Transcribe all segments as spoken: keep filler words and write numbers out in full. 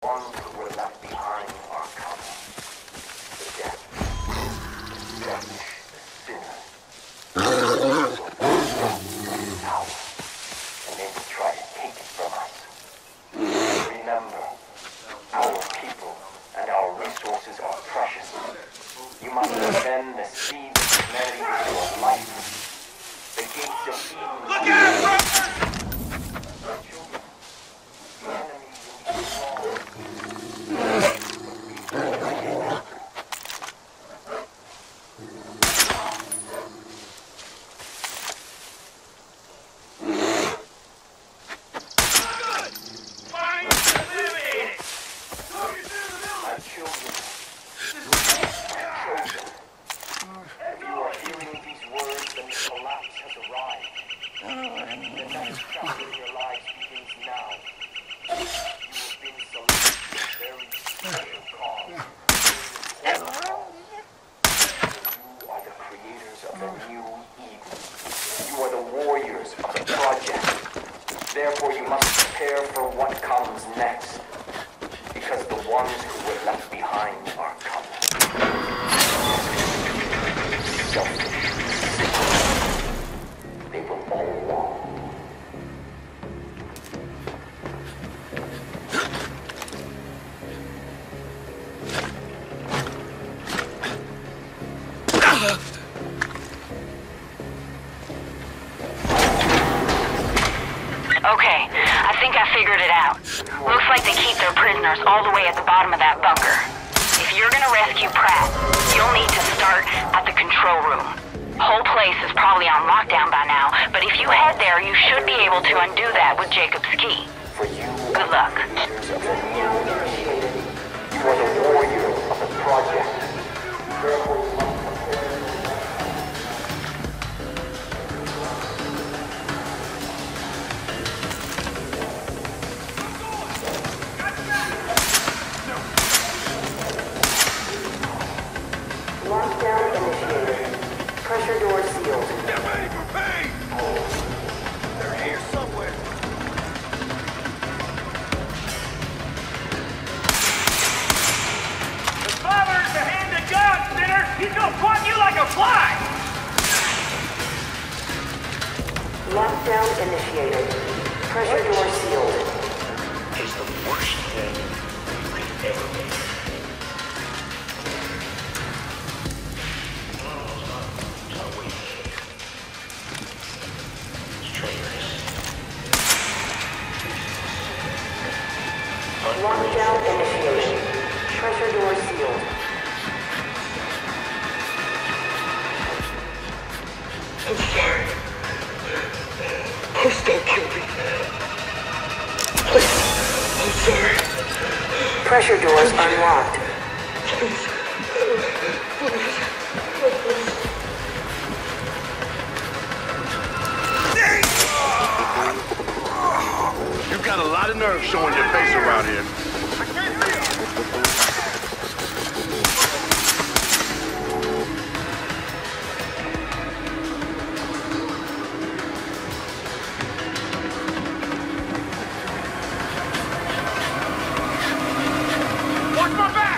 ones who were left behind are coming. The death, the devilish, the sinner. Power, and they will try to take it from us. Remember, our people and our resources are precious. You must defend the seeds of humanity with your life. The gates of Eden. Look out, brother! Our children, the enemy will be strong. Therefore, you must prepare for what comes next, because the ones who were left behind are coming. Selfish, sick. They will all walk. Okay, I think I figured it out. Looks like they keep their prisoners all the way at the bottom of that bunker. If you're gonna rescue Pratt, you'll need to start at the control room. Whole place is probably on lockdown by now, but if you head there, you should be able to undo that with Jacob's key. Good luck. You are the warriors of the project. Therefore, you must prepare. Lockdown initiated. Pressure door sealed. Get ready for pain! They're here somewhere. The father's the hand of God, sinner! He's gonna swat you like a fly! Lockdown initiated. Pressure door sealed. Is the worst thing you could ever make. Lockdown initiated. Pressure door sealed. I'm sorry. Please don't kill me. Please. I'm sorry. Pressure doors unlocked. Please. Please. You've got a lot of nerve showing your face around here. Watch my back!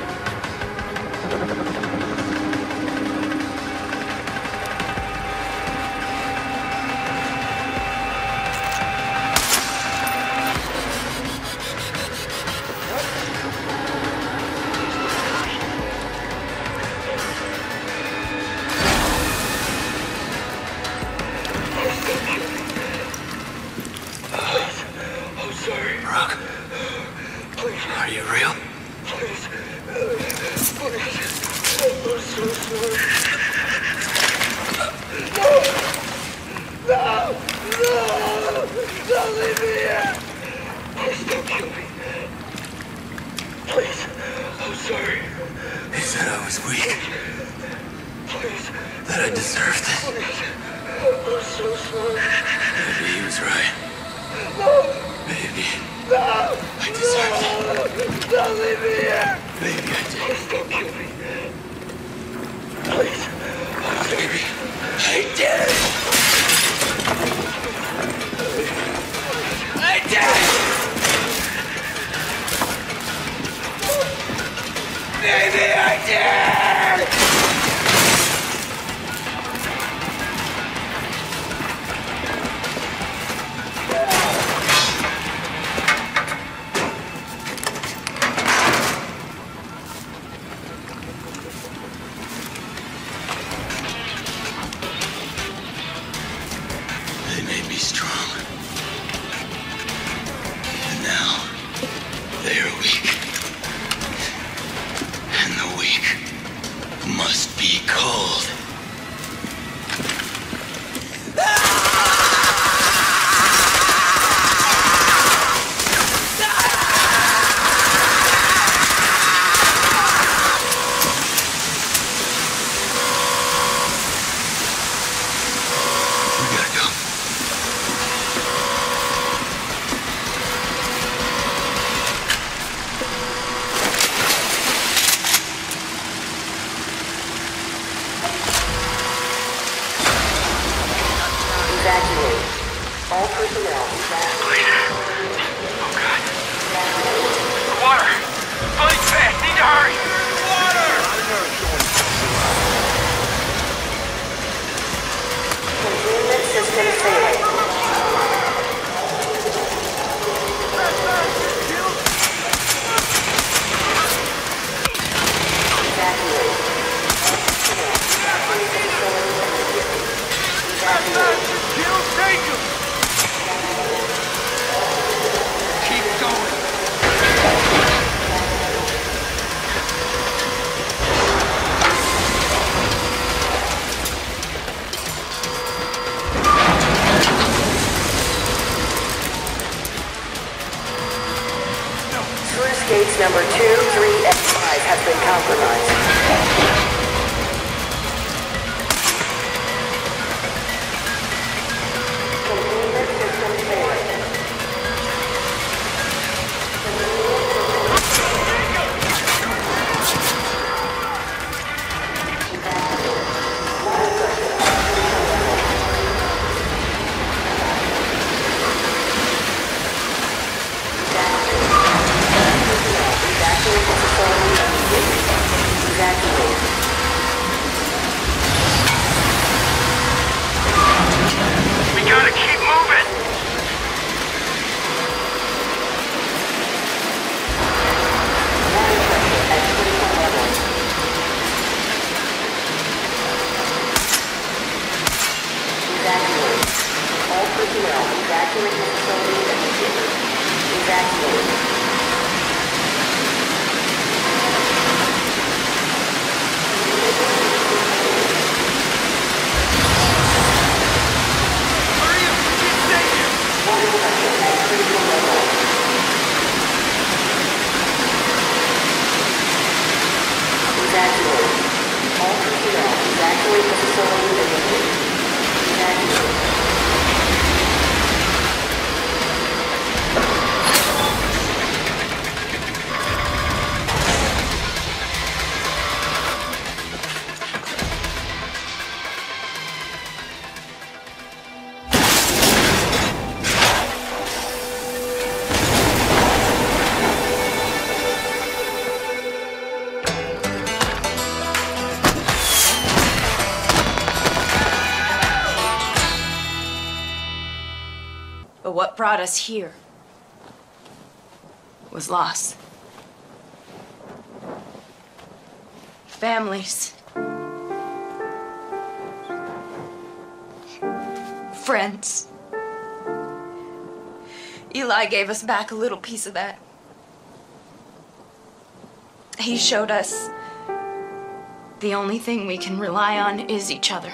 I'm sorry. Rock. Please. Are you real? Please. Please. I'm so sorry. No! No! No! Don't leave me here! Please don't kill me. Please. I'm sorry. He said I was weak. Please. That I deserved it. Please. I'm so sorry. Maybe he was right. No! Maybe. No! I deserved it. Don't leave me here! Maybe I did. Please don't kill me. Please. Oh, maybe I did. I did! Maybe I did! They made me strong. And now, they are weak. And the weak must be cold. We gotta go. Evacuate. All personnel evacuate. Oh, God. Water! Fully fast! Need to hurry! Water! Containment system failing. Evacuate. Evacuate. Take him! Keep going. Sluice gates number two, three, and five have been compromised. Containment system failing. We gotta keep moving! Evacuate. All personnel evacuate the facility immediately. Evacuate. Hurry up! We can't stay here! Water pressure at critical level. Evacuate. All personnel evacuate the facility immediately. Evacuate. But what brought us here was loss. Families. Friends. Eli gave us back a little piece of that. He showed us the only thing we can rely on is each other.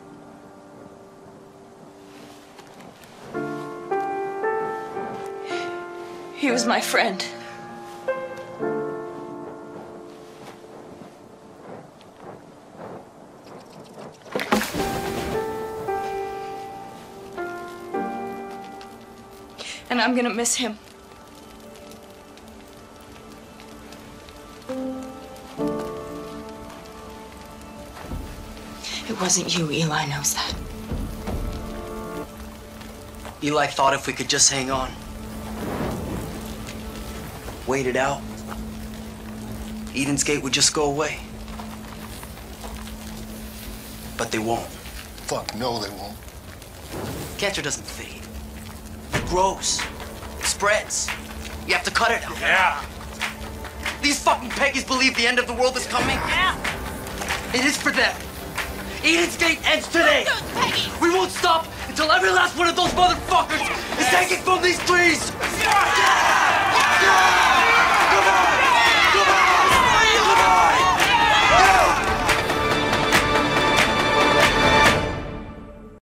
He was my friend. And I'm gonna miss him. It wasn't you, Eli knows that. Eli thought if we could just hang on, wait it out, Eden's Gate would just go away. But they won't. Fuck, no, they won't. Cancer doesn't fade. It grows. It spreads. You have to cut it out. Yeah. These fucking Peggies believe the end of the world is coming. Yeah. It is for them. Eden's Gate ends today. We won't stop until every last one of those motherfuckers is taken from these trees.